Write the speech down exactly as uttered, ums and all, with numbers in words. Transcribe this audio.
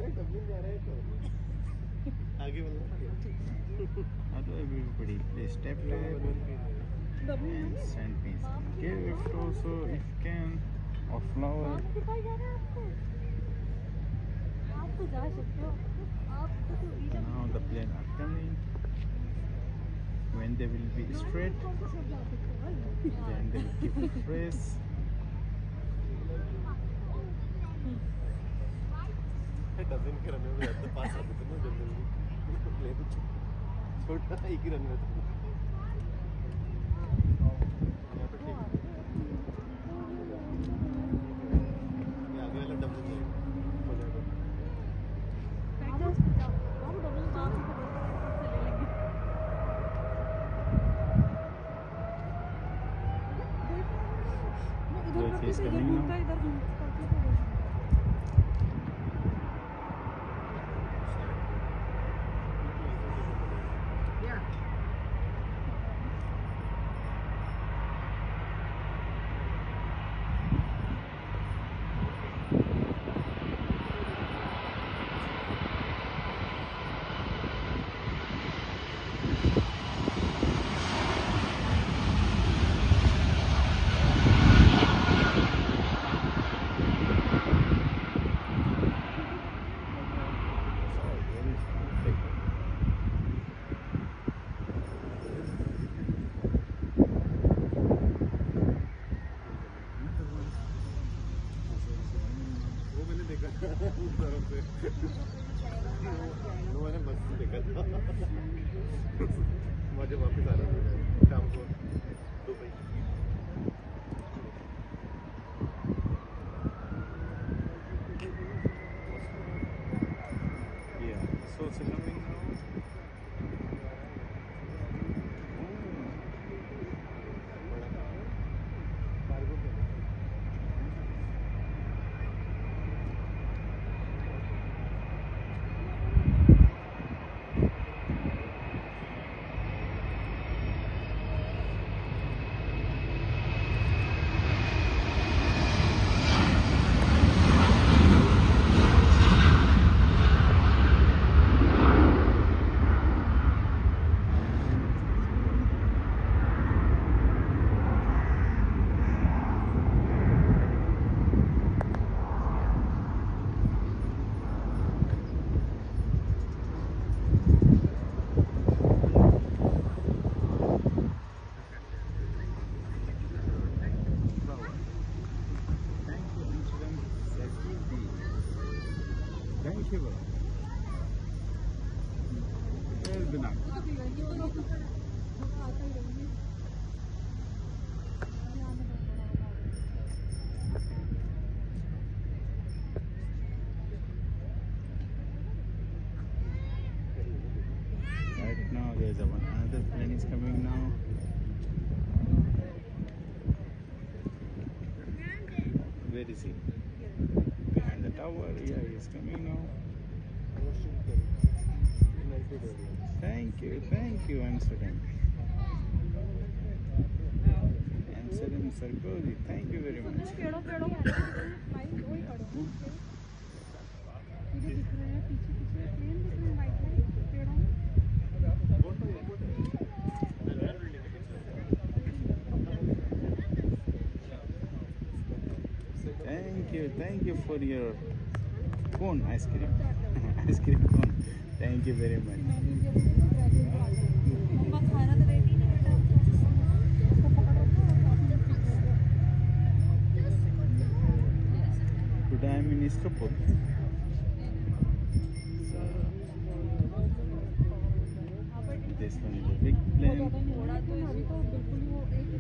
आगे Hello everybody, please tap tap and send me some gift also if you can, or flower. Now the plane are coming. When they will be straight, then they will keep it fresh. Dubbing के run में तो पास आते थे ना generally plane छोटा एक ही run में था यहाँ पे ठीक ये आगे वाला डबल हो जाएगा So it's coming now. मैंने बस देखा था मुझे वापस आ रहा था शाम को Dubai Yeah, so it's coming now. Thank you. Where's the knife? Right now there's a one another plane is coming now. Where is he? Behind the tower. Yeah, he's coming now. Thank you, thank you, Amsterdam. Amsterdam Sarkozy, thank you very much. Thank you, thank you for your cone ice cream. Ice cream cone. Thank you very much. Today I'm in Istanbul. So, this one is a big plane.